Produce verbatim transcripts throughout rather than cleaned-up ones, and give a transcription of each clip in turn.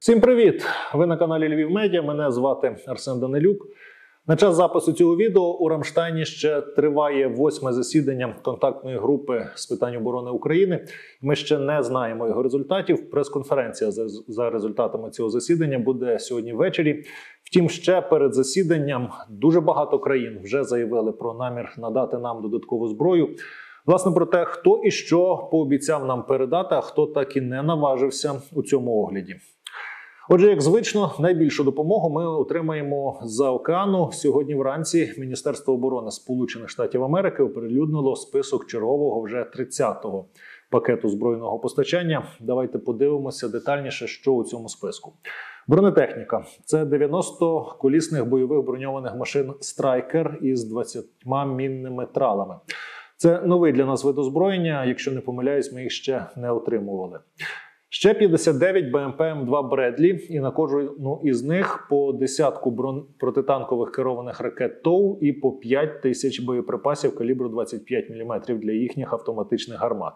Всім привіт! Ви на каналі Львів Медіа, мене звати Арсен Данилюк. На час запису цього відео у Рамштайні ще триває восьме засідання контактної групи з питань оборони України. Ми ще не знаємо його результатів. Прес-конференція за результатами цього засідання буде сьогодні ввечері. Втім, ще перед засіданням дуже багато країн вже заявили про намір надати нам додаткову зброю. Власне, про те, хто і що пообіцяв нам передати, а хто так і не наважився у цьому огляді. Отже, як звично, найбільшу допомогу ми отримаємо з-за океану. Сьогодні вранці Міністерство оборони Сполучених Штатів Америки оприлюднило список чергового вже тридцятого пакету збройного постачання. Давайте подивимося детальніше, що у цьому списку. Бронетехніка – це дев'яносто колісних бойових броньованих машин «Страйкер» із двадцятьма мінними тралами. Це новий для нас вид озброєння, якщо не помиляюсь, ми їх ще не отримували. Ще п'ятдесят дев'ять Б М П М два «Бредлі», і на кожну із них по десятку брон... протитанкових керованих ракет ТОУ і по п'ять тисяч боєприпасів калібру двадцять п'ять міліметрів для їхніх автоматичних гармат.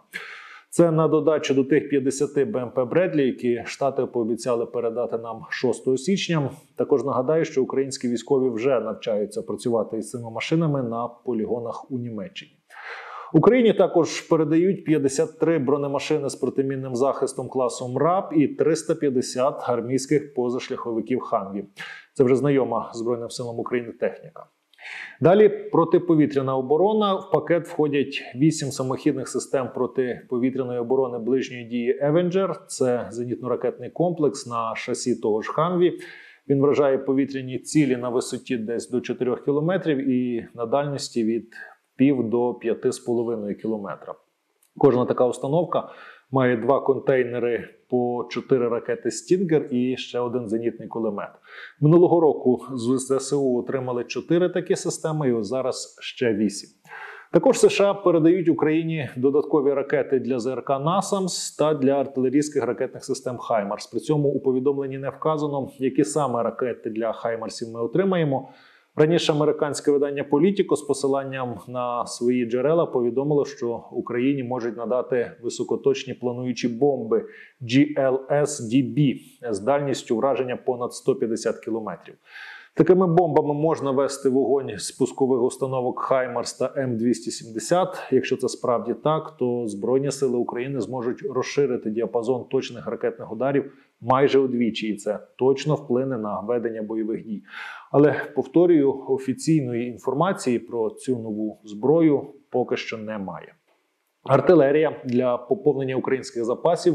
Це на додачу до тих п'ятдесяти Б М П «Бредлі», які Штати пообіцяли передати нам шостого січня. Також нагадаю, що українські військові вже навчаються працювати із цими машинами на полігонах у Німеччині. Україні також передають п'ятдесят три бронемашини з протимінним захистом класу М Р А П і триста п'ятдесят армійських позашляховиків «Хамві». Це вже знайома Збройним силам України техніка. Далі протиповітряна оборона. В пакет входять вісім самохідних систем протиповітряної оборони ближньої дії «Евенджер». Це зенітно-ракетний комплекс на шасі того ж «Хамві». Він вражає повітряні цілі на висоті десь до чотирьох кілометрів і на дальності від пів до п'яти з половиною кілометра. Кожна така установка має два контейнери по чотири ракети «Стінгер» і ще один зенітний кулемет. Минулого року з З С У отримали чотири такі системи, і ось зараз ще вісім. Також США передають Україні додаткові ракети для З Р К «Насамс» та для артилерійських ракетних систем «Хаймарс». При цьому у повідомленні не вказано, які саме ракети для «Хаймарсів» ми отримаємо. Раніше американське видання «Політіко» з посиланням на свої джерела повідомило, що Україні можуть надати високоточні плануючі бомби Джі Л С Д Б з дальністю враження понад сто п'ятдесят кілометрів. Такими бомбами можна вести вогонь з пускових установок «Хаймарс» та М двісті сімдесят. Якщо це справді так, то Збройні сили України зможуть розширити діапазон точних ракетних ударів майже удвічі, і це точно вплине на ведення бойових дій. Але, повторюю, офіційної інформації про цю нову зброю поки що немає. Артилерія для поповнення українських запасів.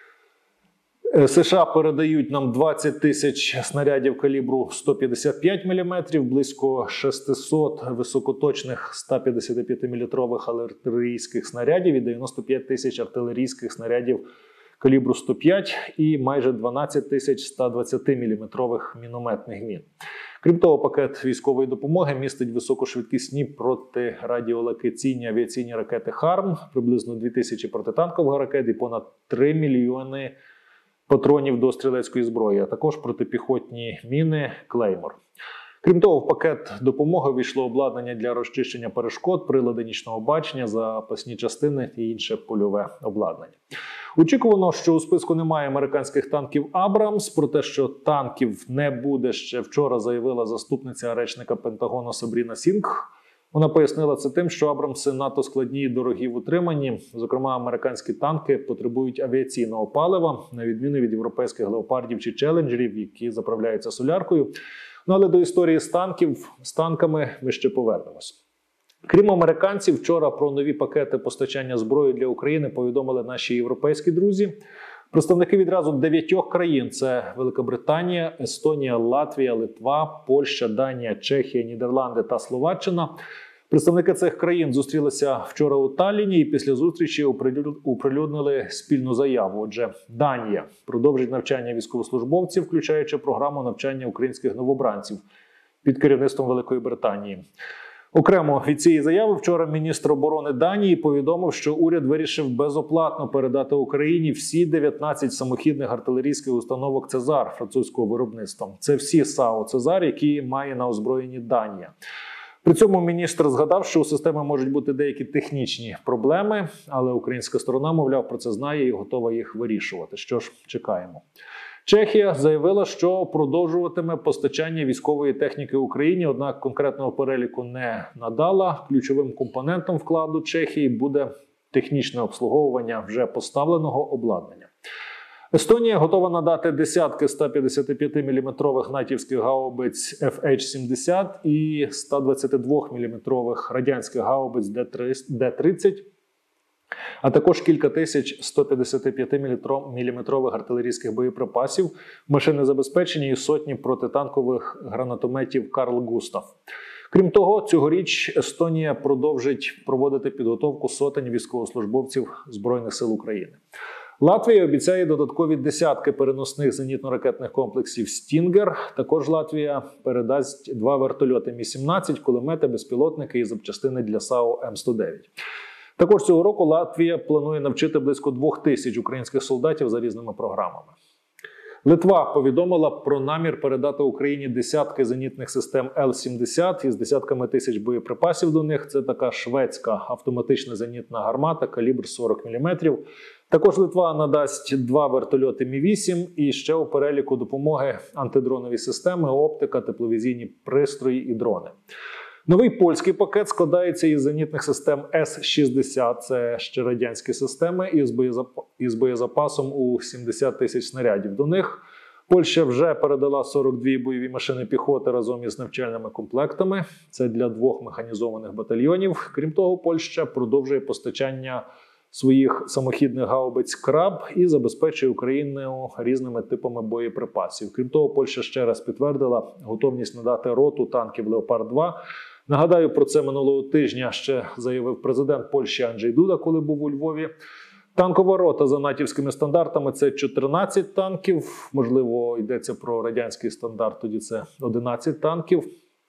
США передають нам двадцять тисяч снарядів калібру сто п'ятдесят п'ять міліметрів, близько шістсот високоточних ста п'ятдесятип'ятиміліметрових артилерійських снарядів і дев'яносто п'ять тисяч артилерійських снарядів калібру сто п'ять і майже дванадцять тисяч ста двадцятиміліметрових мінометних мін. Крім того, пакет військової допомоги містить високошвидкісні протирадіолокаційні авіаційні ракети «Харм», приблизно дві тисячі протитанкових ракет і понад три мільйони патронів до стрілецької зброї, а також протипіхотні міни «Клеймор». Крім того, в пакет допомоги війшло обладнання для розчищення перешкод, прилади нічного бачення, запасні частини і інше польове обладнання. Очікувано, що у списку немає американських танків «Абрамс». Про те, що танків не буде, ще вчора заявила заступниця речника Пентагону Сабріна Сінгх. Вона пояснила це тим, що «Абрамси» надто складні і дорогі в утриманні. Зокрема, американські танки потребують авіаційного палива, на відміну від європейських «Леопардів» чи «Челенджерів», які заправляються соляркою. Ну, але до історії з танків, з танками ми ще повернемось. Крім американців, вчора про нові пакети постачання зброї для України повідомили наші європейські друзі. Представники відразу дев'ятьох країн – це Великобританія, Естонія, Латвія, Литва, Польща, Данія, Чехія, Нідерланди та Словаччина. Представники цих країн зустрілися вчора у Талліні і після зустрічі оприлюднили спільну заяву. Отже, Данія продовжить навчання військовослужбовців, включаючи програму навчання українських новобранців під керівництвом Великої Британії. Окремо від цієї заяви вчора міністр оборони Данії повідомив, що уряд вирішив безоплатно передати Україні всі дев'ятнадцять самохідних артилерійських установок «Цезар» французького виробництва. Це всі САУ «Цезар», які має на озброєнні Данія. При цьому міністр згадав, що у системи можуть бути деякі технічні проблеми, але українська сторона, мовляв, про це знає і готова їх вирішувати. Що ж, чекаємо. Чехія заявила, що продовжуватиме постачання військової техніки Україні, однак конкретного переліку не надала. Ключовим компонентом вкладу Чехії буде технічне обслуговування вже поставленого обладнання. Естонія готова надати десятки ста п'ятдесятип'ятиміліметрових натівських гаубиць еф ейч сімдесят і ста двадцятидвоміліметрових радянських гаубиць де тридцять, а також кілька тисяч сто п'ятдесятип'ятиміліметрових артилерійських боєприпасів, машини забезпечення і сотні протитанкових гранатометів «Карл Густав». Крім того, цьогоріч Естонія продовжить проводити підготовку сотень військовослужбовців Збройних сил України. Латвія обіцяє додаткові десятки переносних зенітно-ракетних комплексів «Стінгер». Також Латвія передасть два вертольоти Мі сімнадцять, кулемети, безпілотники і запчастини для САУ Ем сто дев'ять. Також цього року Латвія планує навчити близько двох тисяч українських солдатів за різними програмами. Литва повідомила про намір передати Україні десятки зенітних систем Ел сімдесят із десятками тисяч боєприпасів до них. Це така шведська автоматична зенітна гармата, калібр сорок міліметрів. Також Литва надасть два вертольоти Мі вісім і ще у переліку допомоги антидронові системи, оптика, тепловізійні пристрої і дрони. Новий польський пакет складається із зенітних систем Ес шістдесят, це ще радянські системи, із, боєзап... із боєзапасом у сімдесят тисяч снарядів. До них Польща вже передала сорок дві бойові машини піхоти разом із навчальними комплектами. Це для двох механізованих батальйонів. Крім того, Польща продовжує постачання своїх самохідних гаубиць «Краб» і забезпечує Україну різними типами боєприпасів. Крім того, Польща ще раз підтвердила готовність надати роту танків «Леопард два». Нагадаю, про це минулого тижня ще заявив президент Польщі Анджей Дуда, коли був у Львові. Танкова рота за натівськими стандартами – це чотирнадцять танків. Можливо, йдеться про радянський стандарт, тоді це одинадцять танків.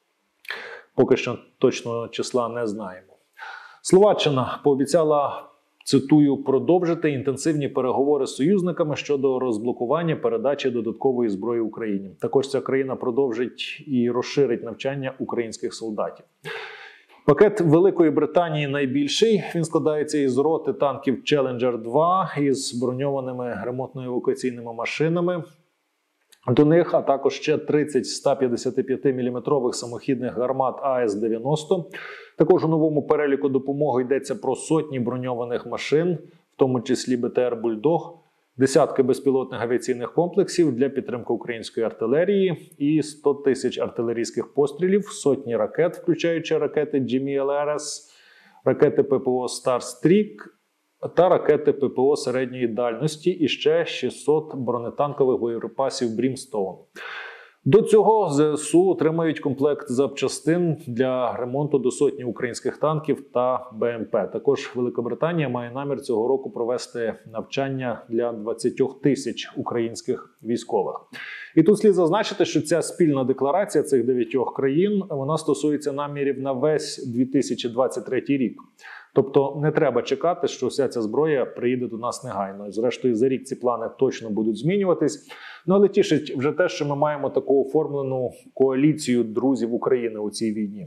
Поки що точного числа не знаємо. Словаччина пообіцяла, цитую, продовжити інтенсивні переговори з союзниками щодо розблокування передачі додаткової зброї Україні. Також ця країна продовжить і розширить навчання українських солдатів. Пакет Великої Британії найбільший. Він складається із роти танків Челенджер два із броньованими ремонтно-евакуаційними машинами до них, а також ще тридцять ста п'ятдесятип'ятиміліметрових самохідних гармат А Ес дев'яносто. Також у новому переліку допомоги йдеться про сотні броньованих машин, в тому числі Бе Те Ер «Бульдог», десятки безпілотних авіаційних комплексів для підтримки української артилерії і сто тисяч артилерійських пострілів, сотні ракет, включаючи ракети Джі Ем І Ел Ар Ес, ракети Пе Пе О «Старстрік» та ракети Пе Пе О середньої дальності і ще шістсот бронетанкових боєприпасів «Брімстоун». До цього Зе Ес У отримають комплект запчастин для ремонту до сотні українських танків та Бе Ем Пе. Також Велика Британія має намір цього року провести навчання для двадцять тисяч українських військових. І тут слід зазначити, що ця спільна декларація цих дев'ятьох країн, вона стосується намірів на весь дві тисячі двадцять третій рік. Тобто не треба чекати, що вся ця зброя приїде до нас негайно. Зрештою, за рік ці плани точно будуть змінюватись. Ну, але тішить вже те, що ми маємо таку оформлену коаліцію друзів України у цій війні.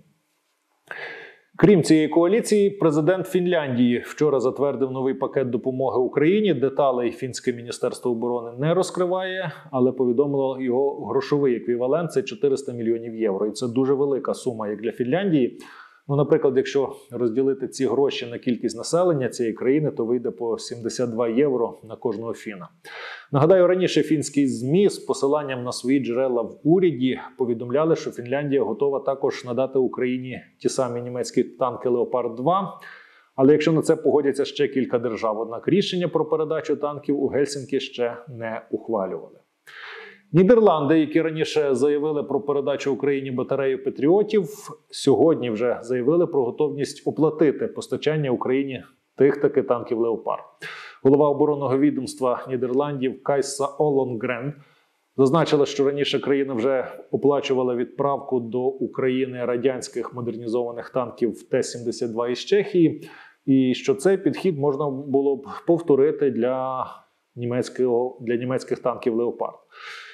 Крім цієї коаліції, президент Фінляндії вчора затвердив новий пакет допомоги Україні. Деталей фінське міністерство оборони не розкриває, але повідомило його грошовий еквівалент – це чотириста мільйонів євро. І це дуже велика сума як для Фінляндії. Ну, наприклад, якщо розділити ці гроші на кількість населення цієї країни, то вийде по сімдесят два євро на кожного фіна. Нагадаю, раніше фінські ЗМІ з посиланням на свої джерела в уряді повідомляли, що Фінляндія готова також надати Україні ті самі німецькі танки «Леопард два». Але якщо на це погодяться ще кілька держав, однак рішення про передачу танків у Гельсінкі ще не ухвалювали. Нідерланди, які раніше заявили про передачу Україні батареї «Патріотів», сьогодні вже заявили про готовність оплатити постачання Україні тих таки танків «Леопард». Голова оборонного відомства Нідерландів Кайса Олонгрен зазначила, що раніше країна вже оплачувала відправку до України радянських модернізованих танків Те сімдесят два із Чехії, і що цей підхід можна було б повторити для, німецького, для німецьких танків «Леопард».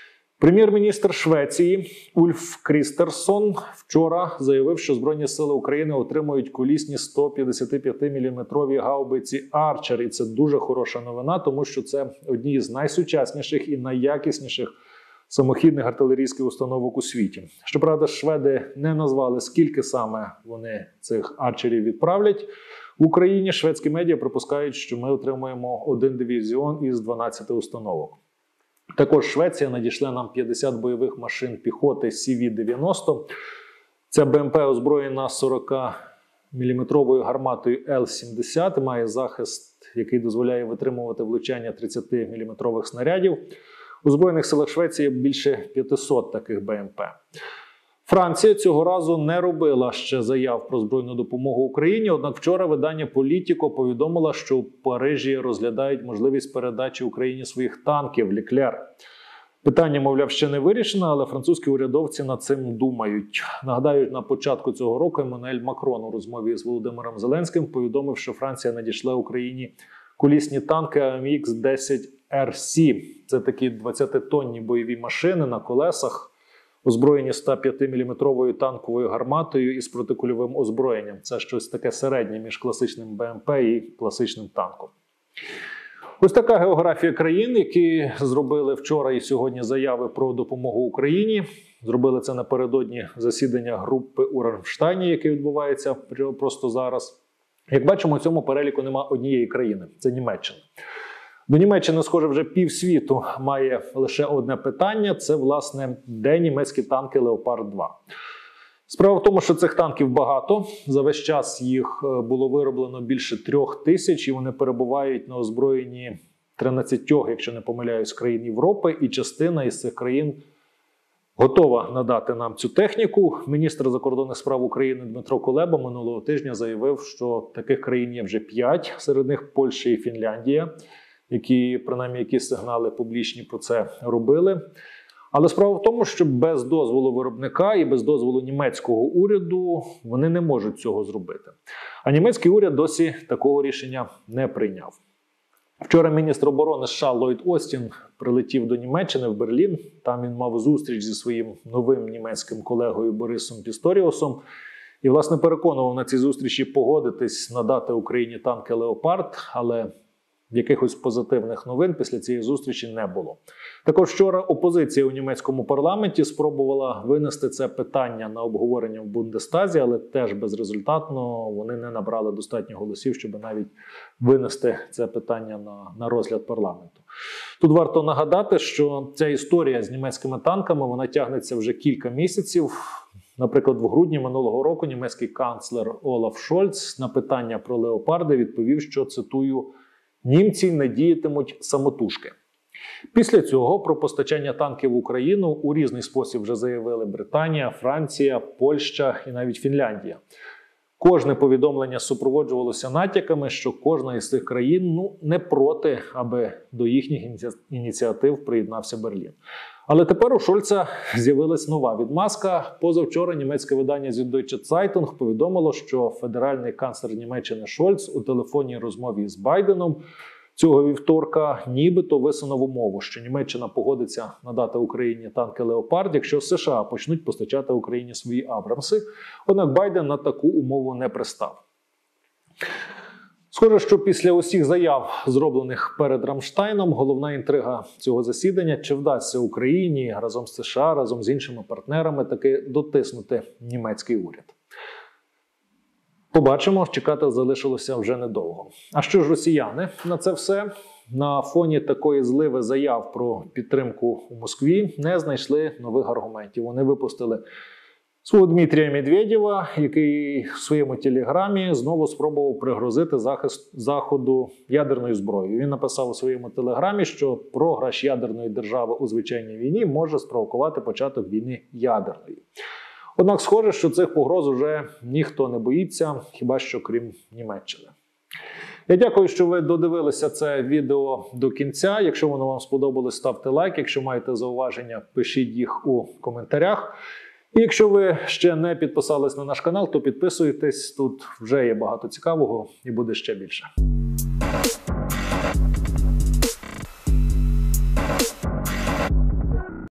Прем'єр-міністр Швеції Ульф Крістерсон вчора заявив, що Збройні сили України отримують колісні сто п'ятдесят п'ять міліметрові гаубиці «Арчер». І це дуже хороша новина, тому що це одні з найсучасніших і найякісніших самохідних артилерійських установок у світі. Щоправда, шведи не назвали, скільки саме вони цих «Арчерів» відправлять. В Україні шведські медіа припускають, що ми отримуємо один дивізіон із дванадцяти установок. Також Швеція надійшла нам п'ятдесят бойових машин піхоти Сі Ві дев'яносто. Ця Бе Ем Пе озброєна сорокаміліметровою гарматою Ел сімдесят, має захист, який дозволяє витримувати влучання тридцятиміліметрових снарядів. У Збройних силах Швеції більше п'ятисот таких Бе Ем Пе. Франція цього разу не робила ще заяв про збройну допомогу Україні, однак вчора видання «Політіко» повідомило, що у Парижі розглядають можливість передачі Україні своїх танків «Леклер». Питання, мовляв, ще не вирішено, але французькі урядовці над цим думають. Нагадаю, на початку цього року Еммануель Макрон у розмові з Володимиром Зеленським повідомив, що Франція надійшла Україні колісні танки А Ем Ікс десять Ар Сі. Це такі двадцятитонні бойові машини на колесах, озброєні сто п'ятиміліметровою танковою гарматою із протикульовим озброєнням. Це щось таке середнє між класичним Бе Ем Пе і класичним танком. Ось така географія країн, які зробили вчора і сьогодні заяви про допомогу Україні. Зробили це напередодні засідання групи у Рамштайні, яке відбувається просто зараз. Як бачимо, у цьому переліку нема однієї країни – це Німеччина. До Німеччини, схоже, вже півсвіту має лише одне питання – це, власне, де німецькі танки Леопард два. Справа в тому, що цих танків багато. За весь час їх було вироблено більше трьох тисяч, і вони перебувають на озброєнні тринадцятьох, якщо не помиляюсь, країн Європи, і частина із цих країн готова надати нам цю техніку. Міністр закордонних справ України Дмитро Кулеба минулого тижня заявив, що таких країн є вже п'ять, серед них Польща і Фінляндія, які, принаймні, якісь сигнали публічні про це робили. Але справа в тому, що без дозволу виробника і без дозволу німецького уряду вони не можуть цього зробити. А німецький уряд досі такого рішення не прийняв. Вчора міністр оборони США Ллойд Остін прилетів до Німеччини в Берлін. Там він мав зустріч зі своїм новим німецьким колегою Борисом Пісторіусом. І, власне, переконував на цій зустрічі погодитись надати Україні танки «Леопард», але якихось позитивних новин після цієї зустрічі не було. Також вчора опозиція у німецькому парламенті спробувала винести це питання на обговорення в Бундестазі, але теж безрезультатно. Вони не набрали достатньо голосів, щоб навіть винести це питання на, на розгляд парламенту. Тут варто нагадати, що ця історія з німецькими танками, вона тягнеться вже кілька місяців. Наприклад, в грудні минулого року німецький канцлер Олаф Шольц на питання про «Леопарди» відповів, що, цитую, «німці не діятимуть самотужки». Після цього про постачання танків в Україну у різний спосіб вже заявили Британія, Франція, Польща і навіть Фінляндія. Кожне повідомлення супроводжувалося натяками, що кожна із цих країн ну, не проти, аби до їхніх ініціатив приєднався Берлін. Але тепер у Шольца з'явилась нова відмазка. Позавчора німецьке видання Süddeutsche Zeitung повідомило, що федеральний канцлер Німеччини Шольц у телефонній розмові з Байденом цього вівторка нібито висунув умову, що Німеччина погодиться надати Україні танки «Леопард», якщо США почнуть постачати Україні свої «Абрамси». Однак Байден на таку умову не пристав. Схоже, що після усіх заяв, зроблених перед Рамштайном, головна інтрига цього засідання – чи вдасться Україні разом з США, разом з іншими партнерами таки дотиснути німецький уряд. Побачимо, чекати залишилося вже недовго. А що ж росіяни на це все? На фоні такої зливи заяв про підтримку у Москві не знайшли нових аргументів. Вони випустили свого Дмитрія Медведєва, який в своєму телеграмі знову спробував пригрозити захист Заходу ядерною зброєю. Він написав у своєму телеграмі, що програш ядерної держави у звичайній війні може спровокувати початок війни ядерної. Однак схоже, що цих погроз уже ніхто не боїться, хіба що крім Німеччини. Я дякую, що ви додивилися це відео до кінця. Якщо воно вам сподобалось, ставте лайк. Якщо маєте зауваження, пишіть їх у коментарях. І якщо ви ще не підписались на наш канал, то підписуйтесь. Тут вже є багато цікавого і буде ще більше.